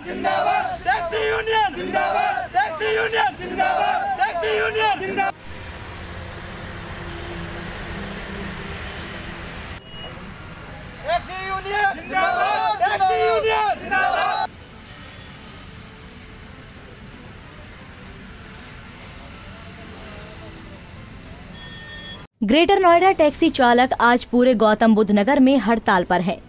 जिंदाबाद, taxi union जिंदाबाद, taxi union जिंदाबाद, टैक्सी यूनियन जिंदाबाद, टैक्सी यूनियन जिंदाबाद, टैक्सी यूनियन जिंदाबाद। ग्रेटर नोएडा टैक्सी चालक आज पूरे गौतम बुद्ध नगर में हड़ताल पर है।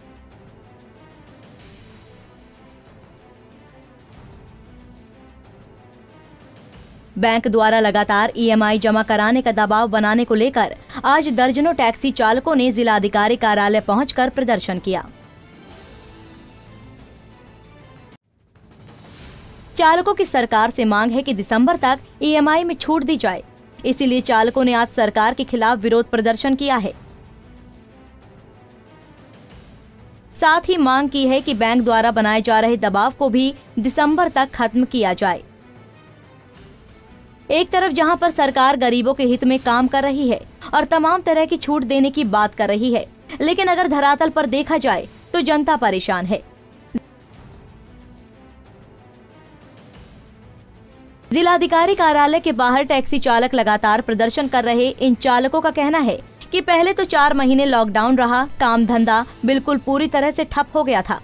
बैंक द्वारा लगातार ईएमआई जमा कराने का दबाव बनाने को लेकर आज दर्जनों टैक्सी चालकों ने जिलाधिकारी कार्यालय पहुंचकर प्रदर्शन किया। चालकों की सरकार से मांग है कि दिसंबर तक ईएमआई में छूट दी जाए, इसीलिए चालकों ने आज सरकार के खिलाफ विरोध प्रदर्शन किया है। साथ ही मांग की है कि बैंक द्वारा बनाए जा रहे दबाव को भी दिसंबर तक खत्म किया जाए। एक तरफ जहां पर सरकार गरीबों के हित में काम कर रही है और तमाम तरह की छूट देने की बात कर रही है, लेकिन अगर धरातल पर देखा जाए तो जनता परेशान है। जिलाधिकारी कार्यालय के बाहर टैक्सी चालक लगातार प्रदर्शन कर रहे इन चालकों का कहना है कि पहले तो 4 महीने लॉकडाउन रहा, काम धंधा बिल्कुल पूरी तरह से ठप हो गया था।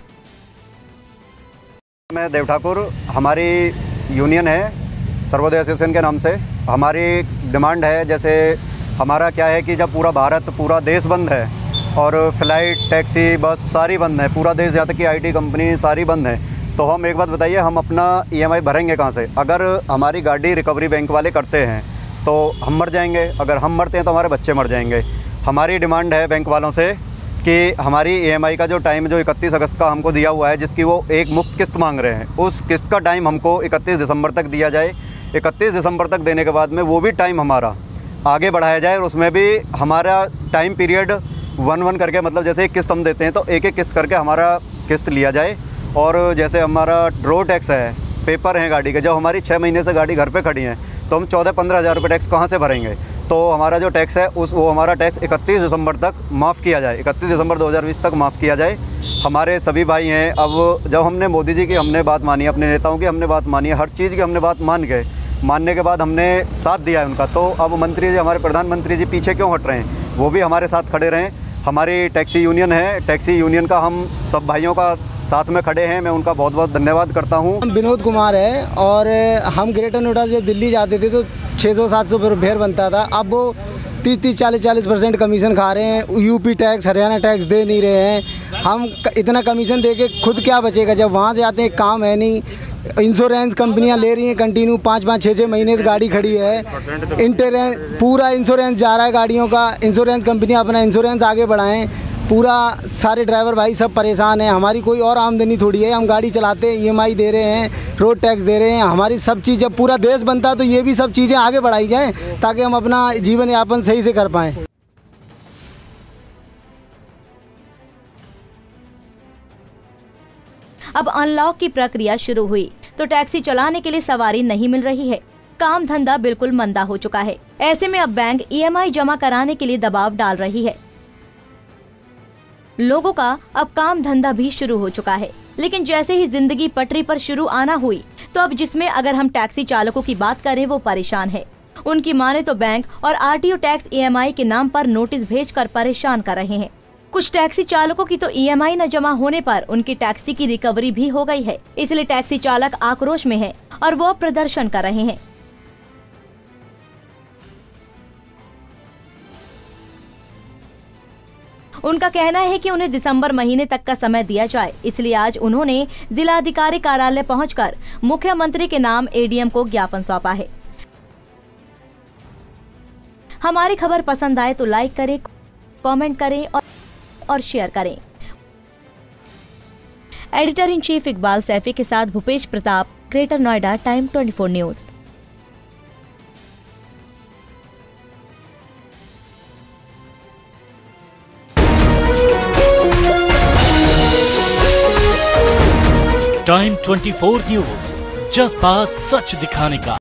मैं देव ठाकुर, हमारी यूनियन है सर्वोदय एसोसिएशन के नाम से। हमारी डिमांड है, जैसे हमारा क्या है कि जब पूरा भारत पूरा देश बंद है और फ्लाइट, टैक्सी, बस सारी बंद है, पूरा देश, यहाँ तक कि आईटी कंपनी सारी बंद है, तो हम एक बात बताइए, हम अपना ईएमआई भरेंगे कहाँ से? अगर हमारी गाड़ी रिकवरी बैंक वाले करते हैं तो हम मर जाएंगे, अगर हम मरते हैं तो हमारे बच्चे मर जाएंगे। हमारी डिमांड है बैंक वालों से कि हमारी ईएमआई का जो टाइम जो 31 अगस्त का हमको दिया हुआ है, जिसकी वो एक मुफ्त किस्त मांग रहे हैं, उस किस्त का टाइम हमको 31 दिसंबर तक दिया जाए। 31 दिसंबर तक देने के बाद में वो भी टाइम हमारा आगे बढ़ाया जाए और उसमें भी हमारा टाइम पीरियड 1-1 करके, मतलब जैसे एक किस्त हम देते हैं तो एक एक किस्त करके हमारा किस्त लिया जाए। और जैसे हमारा रोड टैक्स है, पेपर हैं गाड़ी के, जब हमारी 6 महीने से गाड़ी घर पे खड़ी है तो हम 14-15 हज़ार रुपये टैक्स कहाँ से भरेंगे? तो हमारा जो टैक्स है वो हमारा टैक्स 31 दिसंबर तक माफ़ किया जाए, 31 दिसंबर 2020 तक माफ़ किया जाए। हमारे सभी भाई हैं, अब जब हमने मोदी जी की हमने बात मानी, अपने नेताओं की हमने बात मानी, हर चीज़ की हमने बात मानने के बाद हमने साथ दिया है उनका, तो अब मंत्री जी, हमारे प्रधानमंत्री जी पीछे क्यों हट रहे हैं? वो भी हमारे साथ खड़े रहें। हमारी टैक्सी यूनियन है, टैक्सी यूनियन का हम सब भाइयों का साथ में खड़े हैं, मैं उनका बहुत बहुत धन्यवाद करता हूँ। हम विनोद कुमार है और हम ग्रेटर नोएडा से दिल्ली जाते थे तो 600-700 फेयर बनता था, अब वो 30-40% कमीशन खा रहे हैं। यूपी टैक्स, हरियाणा टैक्स दे नहीं रहे हैं। हम इतना कमीशन दे के खुद क्या बचेगा? जब वहाँ से आते हैं काम है नहीं, इंश्योरेंस कंपनियां ले रही हैं कंटिन्यू, 5-5, 6-6 महीने से गाड़ी खड़ी है, पूरा इंश्योरेंस जा रहा है गाड़ियों का। इंश्योरेंस कंपनियां अपना इंश्योरेंस आगे बढ़ाएं, पूरा सारे ड्राइवर भाई सब परेशान हैं। हमारी कोई और आमदनी थोड़ी है, हम गाड़ी चलाते हैं, ईएमआई दे रहे हैं, रोड टैक्स दे रहे हैं। हमारी सब चीज़, जब पूरा देश बनता है तो ये भी सब चीज़ें आगे बढ़ाई जाएँ ताकि हम अपना जीवन यापन सही से कर पाएँ। अब अनलॉक की प्रक्रिया शुरू हुई तो टैक्सी चलाने के लिए सवारी नहीं मिल रही है, काम धंधा बिल्कुल मंदा हो चुका है। ऐसे में अब बैंक ईएमआई जमा कराने के लिए दबाव डाल रही है। लोगों का अब काम धंधा भी शुरू हो चुका है, लेकिन जैसे ही जिंदगी पटरी पर शुरू आना हुई तो अब जिसमें अगर हम टैक्सी चालकों की बात करें वो परेशान है। उनकी माने तो बैंक और आरटीओ टैक्स ईएमआई के नाम पर नोटिस भेजकर परेशान कर रहे हैं। कुछ टैक्सी चालकों की तो ईएमआई न जमा होने पर उनकी टैक्सी की रिकवरी भी हो गई है, इसलिए टैक्सी चालक आक्रोश में है और वो प्रदर्शन कर रहे हैं। उनका कहना है कि उन्हें दिसंबर महीने तक का समय दिया जाए, इसलिए आज उन्होंने जिलाधिकारी कार्यालय पहुंचकर मुख्यमंत्री के नाम एडीएम को ज्ञापन सौंपा है। हमारी खबर पसंद आए तो लाइक करें, कमेंट करें और शेयर करें। Editor in chief Iqbal Saifi के साथ Bhupesh Pratap, greater Noida, time 24 news. Time 24 news, जज्बा सच दिखाने का।